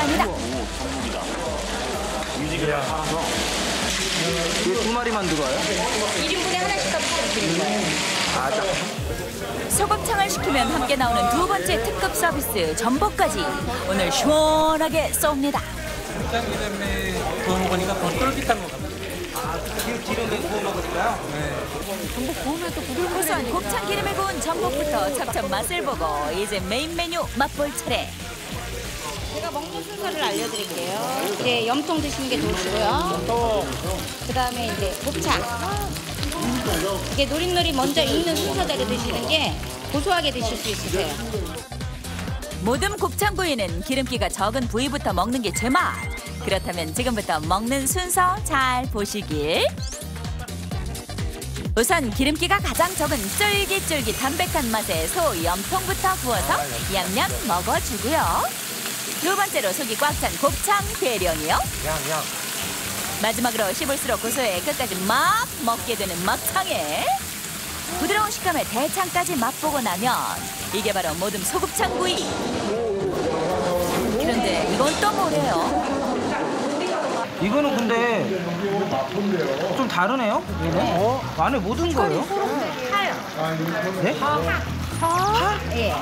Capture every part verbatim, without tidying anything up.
시간이다. 뮤직을 팔아서 이게 두 마리만 들어와요? 일 인분에 하나씩 값을 드리는 거예요. 아, 자. 소곱창을 시키면 함께 나오는 두 번째 특급 서비스 전복까지 오늘 시원하게 쏩니다. 곱창 기름에 구워 먹으니까 더 쫄깃한 것 같아요. 아, 기름에 구워 먹으니까요? 네. 전복 구우면 또 부들부들. 우선 곱창 기름에 구운 전복부터 찹찹 맛을 보고 이제 메인 메뉴 맛볼 차례. 제가 먹는 순서를 알려드릴게요. 이제 염통 드시는 게 좋으시고요. 그 다음에 이제 곱창. 이게 노릇노릇 먼저 익는 순서대로 드시는 게 고소하게 드실 수 있으세요. 모든 곱창 부위는 기름기가 적은 부위부터 먹는 게 제맛. 그렇다면 지금부터 먹는 순서 잘 보시길. 우선 기름기가 가장 적은 쫄깃쫄깃 담백한 맛의 소 염통부터 구워서 얌얌 먹어주고요. 두 번째로 속이 꽉 찬 곱창 대령이요. 양, 양. 마지막으로 씹을수록 고소해 끝까지 막 먹게 되는 막창에 부드러운 식감의 대창까지 맛보고 나면 이게 바로 모듬 소곱창 구이. 그런데 이건 또 뭐래요? 이거는 근데 좀 다르네요? 얘는? 어? 안에 뭐 든 거예요? 파요. 네? 파? 예.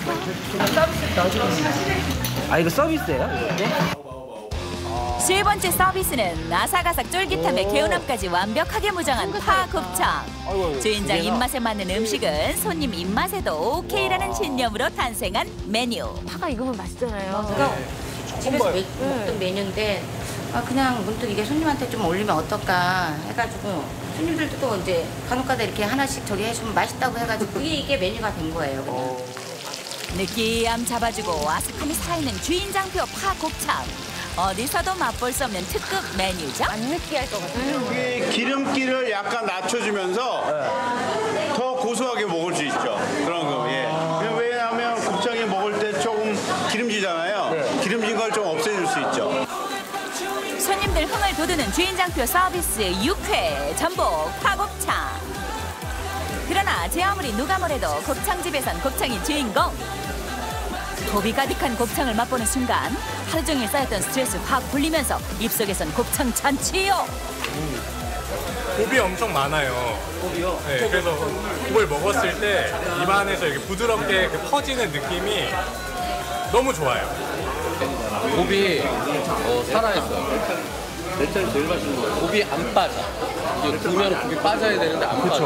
아, 이거 서비스예요? 네? 세 번째 서비스는 아삭아삭 쫄깃함에 개운함까지 완벽하게 무장한 파 곱창. 주인장 입맛에 맞는 음식은 손님 입맛에도 오케이라는 신념으로 탄생한 메뉴. 파가 익으면 맛있잖아요. 제가 집에서 매, 먹던 메뉴인데 아, 그냥 문득 이게 손님한테 좀 올리면 어떨까 해가지고 손님들도 또 이제 간혹가다 이렇게 하나씩 저기 해주면 맛있다고 해가지고 그게 이게 메뉴가 된 거예요. 그냥. 느끼함 잡아주고 아삭함이 살아있는 주인장표 파 곱창. 어디서도 맛볼 수 없는 특급 메뉴죠. 안 느끼할 것 같아요. 이 기름기를 약간 낮춰주면서 더 고소하게 먹을 수 있죠. 그런 거. 예. 왜냐하면 곱창이 먹을 때 조금 기름지잖아요. 기름진 걸 좀 없애줄 수 있죠. 손님들 흥을 돋우는 주인장표 서비스 육회, 전복, 파곱창. 그러나 제 아무리 누가 뭐래도 곱창집에선 곱창이 주인공. 곱이 가득한 곱창을 맛보는 순간 하루 종일 쌓였던 스트레스 확 풀리면서 입속에선 곱창 잔치요. 곱이 엄청 많아요. 곱이요? 네, 그래서 곱을 먹었을 때 입안에서 이렇게 부드럽게 그 퍼지는 느낌이 너무 좋아요. 곱이 어, 살아있어요. 내 차는 제일 맛있는 거예요. 곱이 안 빠져. 이게 구우면 곱이 빠져야 되는데 안 빠져.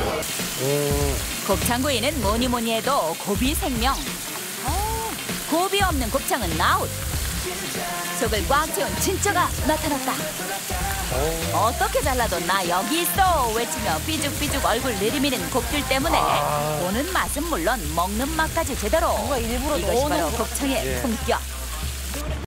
곱창구이는 뭐니 뭐니 해도 곱이 생명. 곱이 없는 곱창은 아웃. 속을 꽉 채운 진짜가 나타났다. 어떻게 잘라도 나 여기 있어 외치며 삐죽삐죽 얼굴 내리미는 곱들 때문에 보는 맛은 물론 먹는 맛까지 제대로. 일부러 이것이 넣어놓은 바로 거. 곱창의 품격.